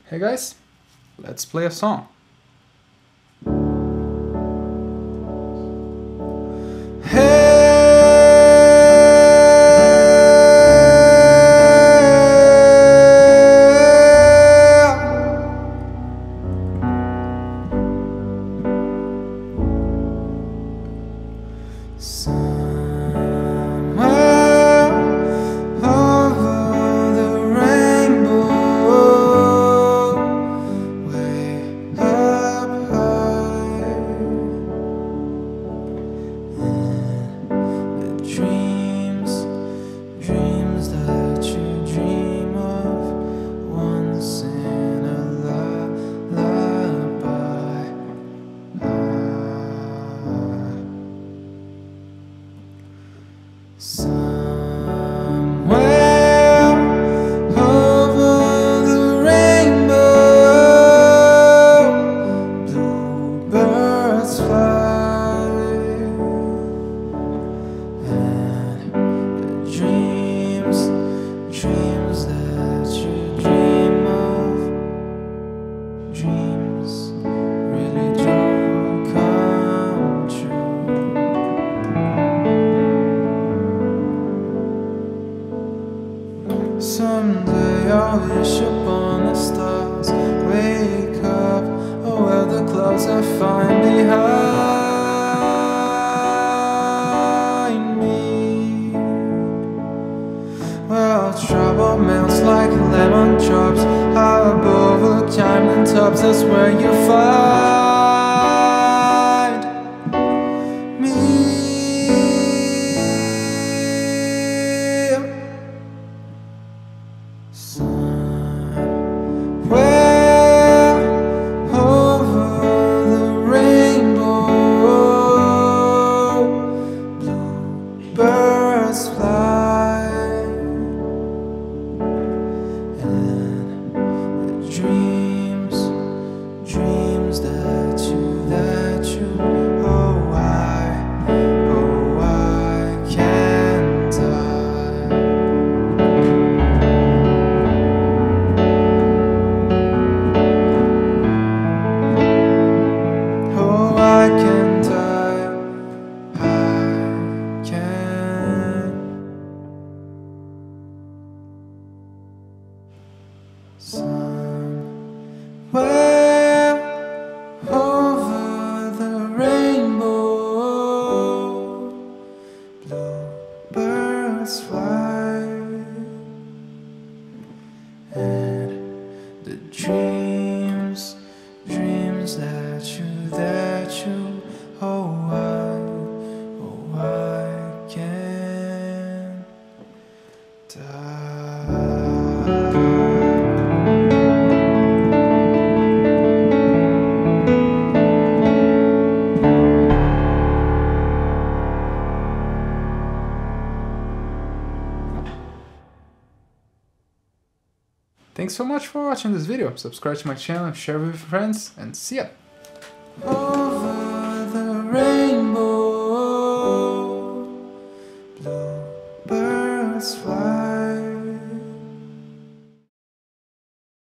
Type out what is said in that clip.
Hey guys, let's play a song. Somewhere over the rainbow, bluebirds fly, and the dreams that you dream of, dreams really do come true. Someday I'll wish upon the stars, wake up, oh where the clouds are fine behind me, well trouble melts like lemon drops high above the climbing tops. That's where you find me. Somewhere over the rainbow, bluebirds fly, and the dreams that you, oh why can't I? Why can't I can. Somewhere over the rainbow, bluebirds fly, and the dreams that you, oh why can't I? Thanks so much for watching this video. Subscribe to my channel, share with your friends, and see ya! Over the rainbow.